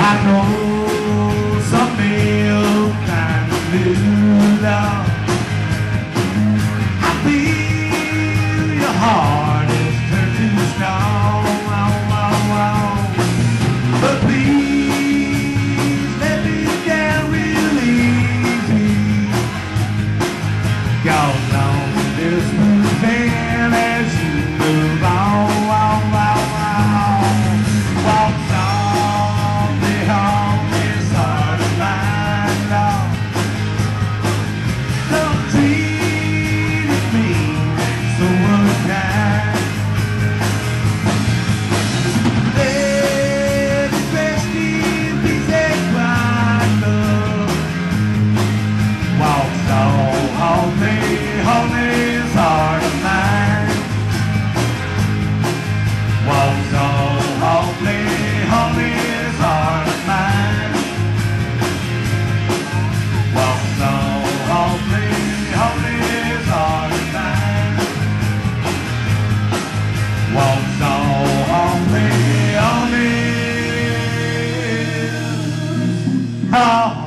I know some real kind of blue love. I feel your heart is turned to stone. But please let me down real easy. 'Cause on this moving as you move on. Walk softly home this heart of mine, Lord. Don't treat me so unkind. Let me rest in peace and quiet love. Walk softly home this heart of mine. Walk softly home this heart of mine. Walk softly home this heart of mine. Walk softly home this heart.